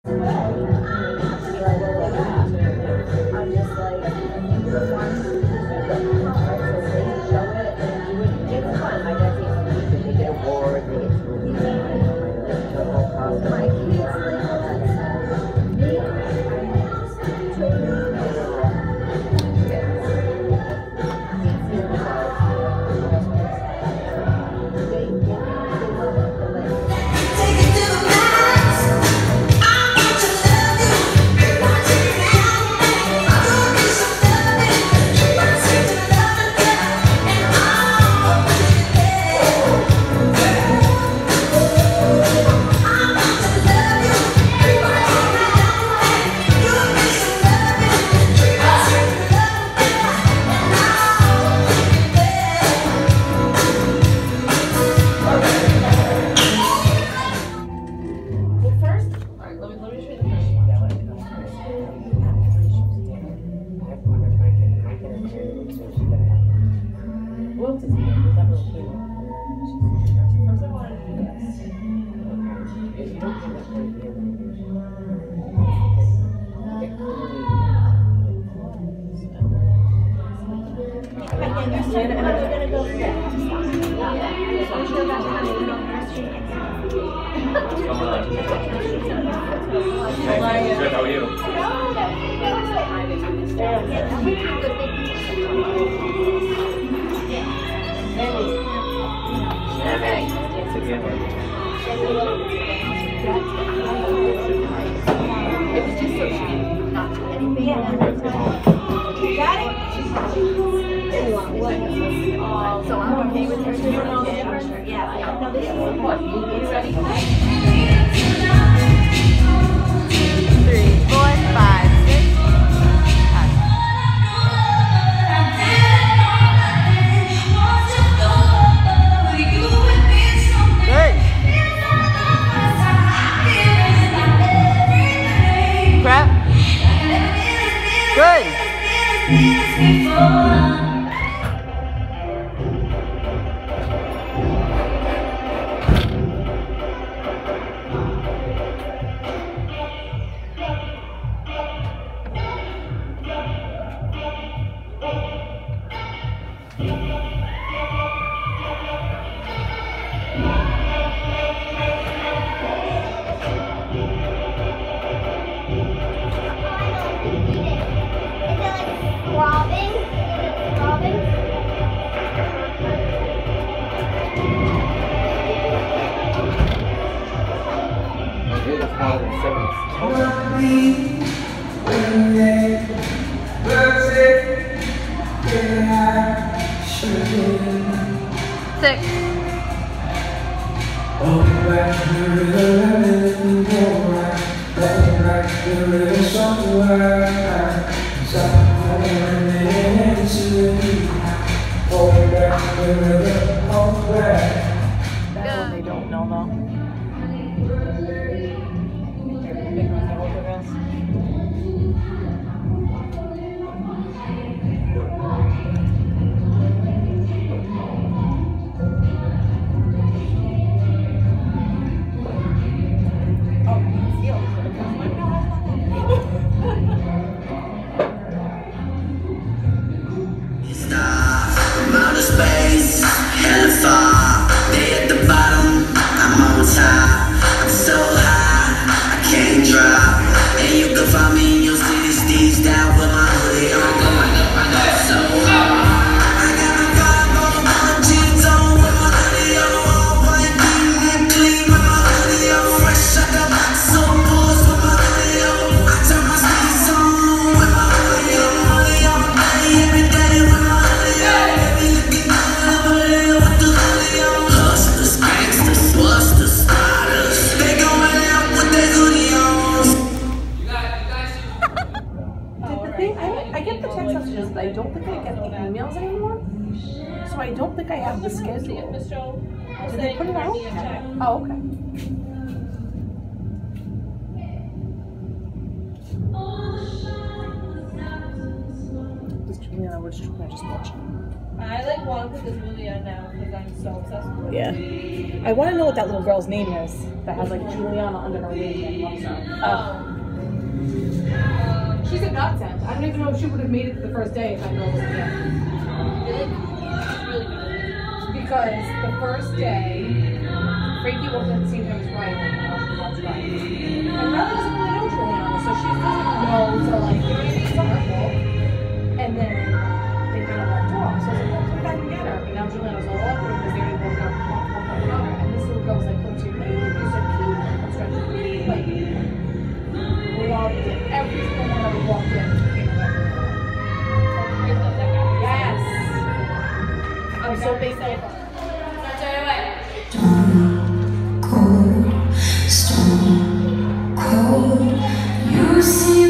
How are you? It was just so she didn't not do anything. Got it? So I'm okay with her. Yeah. No, this is important. You ready? 3, 4, 5, 6. Good. Prep. Good. They don't know though. I don't think I get the emails anymore, so I don't think I have the schedule. Did they put it out? Oh, okay. Just Juliana, we're just watching. I like want to put this movie on now because I'm so obsessed with it. Yeah. I want to know what that little girl's name is that has like Juliana under her wing and loves her. She's a godsend. I don't even know if she would have made it to the first day if that girl wasn't there. Really? Really good. Because the first day, Frankie walked in at the same time as Riley, and she watched Riley. And Riley doesn't really know Juliana, so she doesn't know to like, you know what I mean? It's not her fault. And then they kind of walked off. So I was like, well, come back and get her. And now Juliana's all awkward because they already woke up with her. And this little girl was like, come to your name, you're so cute, come stretch your feet. Like, we all did. Every single one of us walked in and came back. Yes! I'm so thankful. Stone cold, you see.